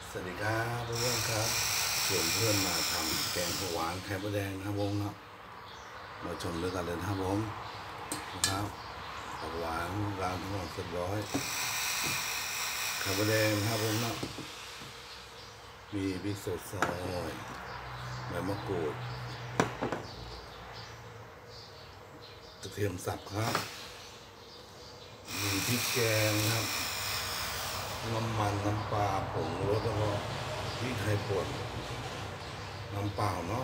สวัสดีครับเพื่อนๆครับชวนเพื่อนมาทำแกงผักหวานไข่มดแดงนะครับผมเนาะมาชมด้วยกันเลยนะครับผมนะครับผักหวานล้างทั้งหมดเรียบร้อยไข่มดแดงนะครับผมเนาะมีพริกสดซอยใบมะกรูดกระเทียมสับครับมีพริกแกงครับน้ำมันน้ำปลาผงรสแล้วก็พริกไทยป่นน้ำเปล่าเนาะ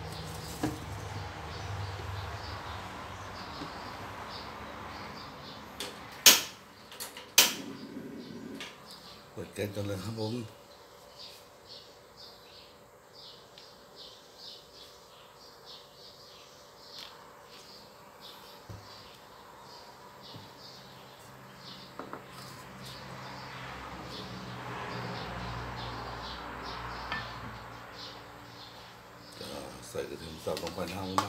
เปิดแก๊สกันเลยครับผมใส่กระเทียมสับลงไปนะครับผม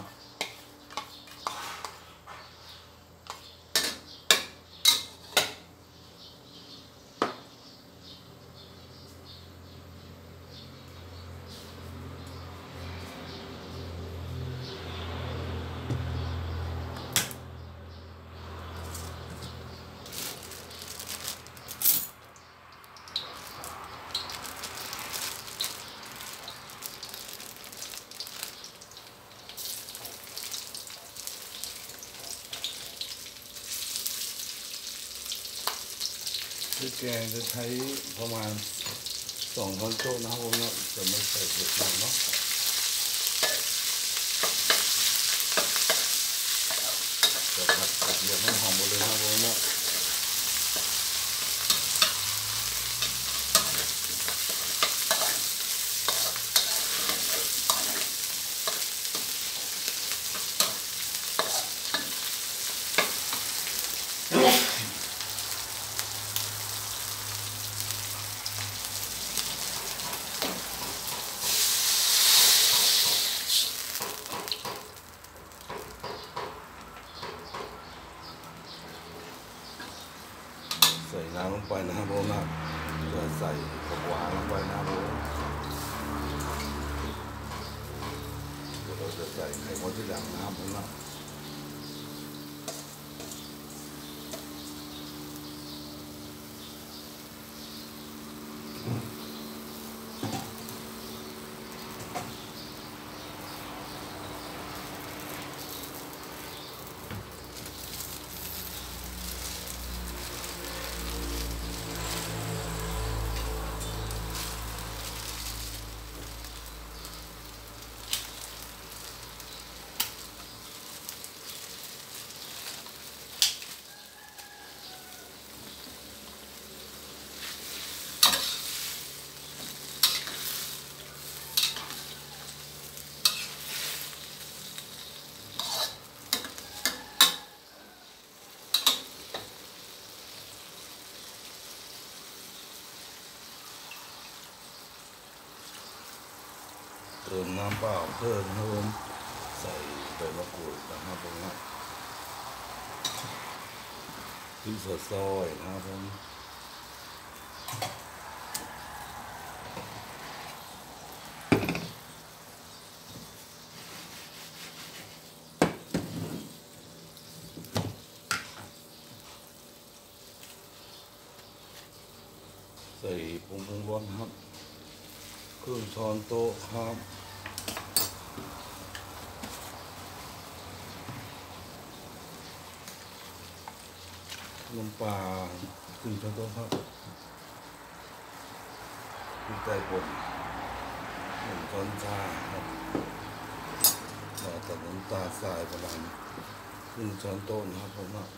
พริกแกงจะใช้ประมาณ2 ช้อนโต๊ะนะครับผมเนาะจะไม่ใส่เผ็ดมากเนาะจะผัดกระเทียมให้หอมหมดเลยนะครับผมเนาะใส่น้ำลงไปนะครับผมนะจะใส่ผักหวานลงไปนะครับผมเดี๋ยวเราจะใส่ไข่มดที่หลังนะครับผมนะเติมน้ำเปล่าเพิ่มนะครับผมใส่ใบมะกรูดนะครับผมนะพริกสดซอยนะครับผมใส่ผงรสครับครึ่งช้อนโต๊ะครับน้ำปลาครึ่งช้อนโต๊ะครับพริกไทยป่น1 ช้อนชาครับต่อจากน้ำตาลทรายประมาณครึ่งช้อนโต๊ะนะครับผมนะ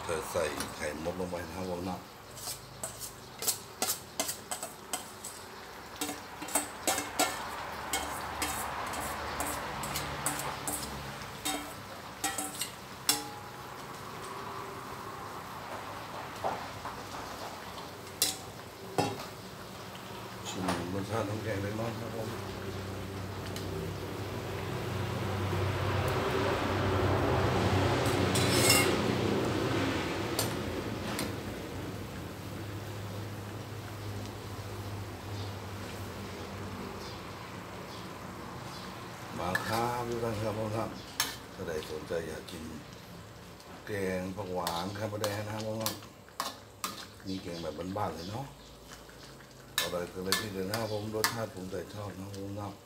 จะใส่ไข่มดลงไปนะครับผมเนาะชิมรสชาติน้ำแกงเล็กน้อยครับผมมาครับทุกท่านครับผมครับถ้าใดสนใจอยากกินแกงผักหวานไข่มดแดงนะครับผมนี่แกงแบบบ้านๆเลยเนาะอะไรก็เลยที่เดินหน้าผมรสชาติผมใจชอบนะผมนะ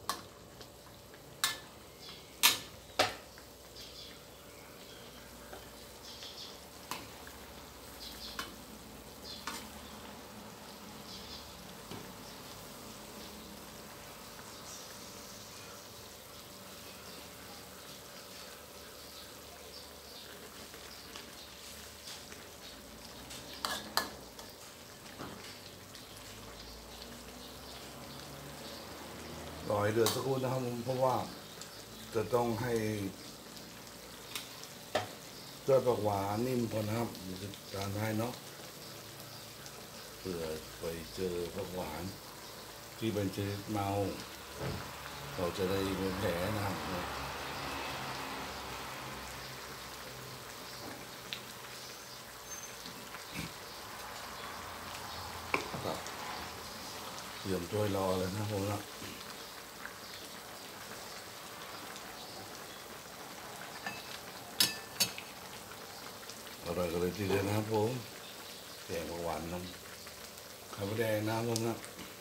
รอยเดือดสักครู่นะครับผมเพราะว่าจะต้องให้เจ้าผักหวานนิ่มก่อนนะครับเดี๋ยวจะทานได้เนาะเผื่อไปเจอผักหวานที่เป็นชนิดเมาเราจะได้ไม่แผลนะครับเตรียมถ้วยรอเลยนะผมนะอร่อยกันเลยทีเดียวนะครับผมแกงหวานน้ำไข่มดแดงน้ำผมนะ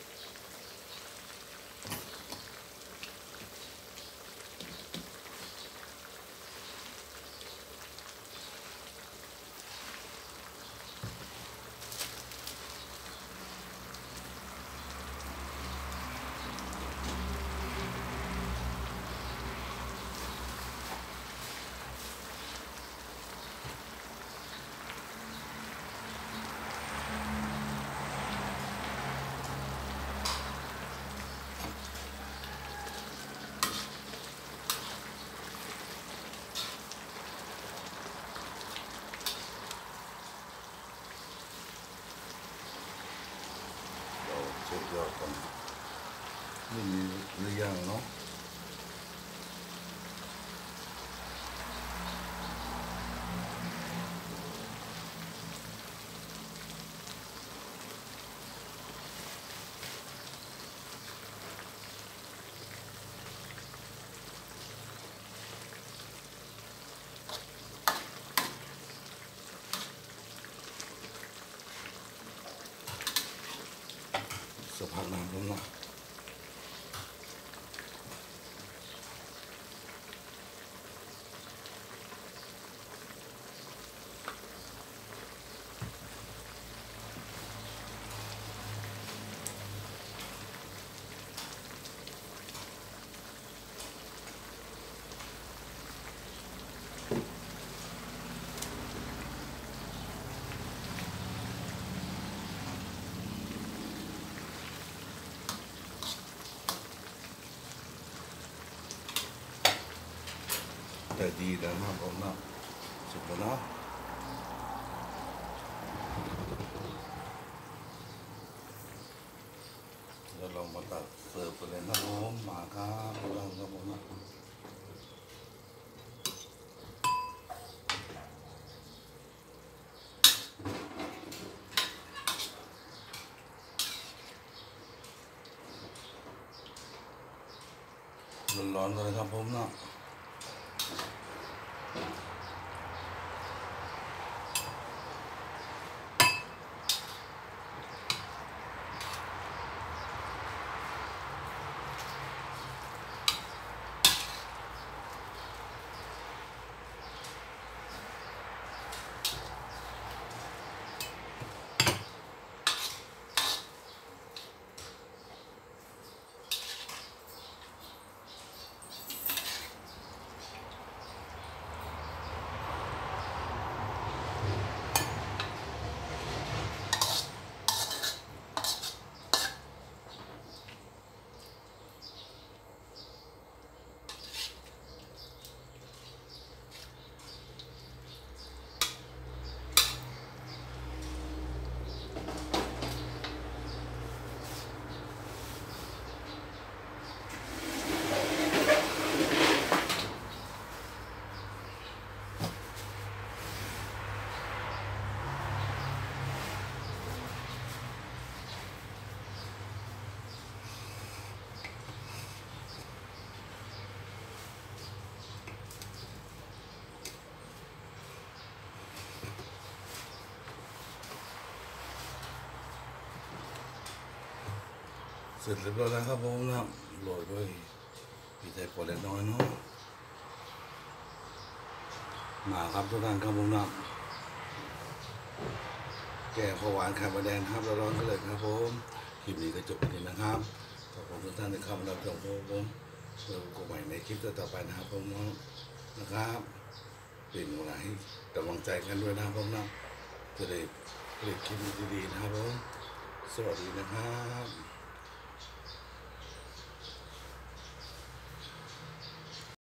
เช็คยอดกันนี่มีหรือยังเนาะสักพักน้ำลงเนาะแต่ดีแล้วนะครับผมเนาะสุดแล้วเนาะเดี๋ยวเรามาตัดเสิร์ฟกันเลยนะครับผมมาครับเราครับผมนะร้อนๆกันเลยครับผมเนาะเสร็จเรียบร้อยแล้วครับผมนะโรยด้วยพริกไทยป่นเล็กน้อยเนาะมาครับทุกท่านครับผมนะแกงผักหวานไข่มดแดงครับร้อนๆก็เลยครับผมคลิปนี้ก็จบไปนี้นะครับขอบคุณทุกท่านที่เข้ามารับชมผมเราพบกันใหม่ในคลิปต่อไปนะครับผมนะครับเป็นกำลังให้กำลังใจกันด้วยนะครับผมนะจะได้ผลิตคลิปดีๆนะครับผมสวัสดีนะครับ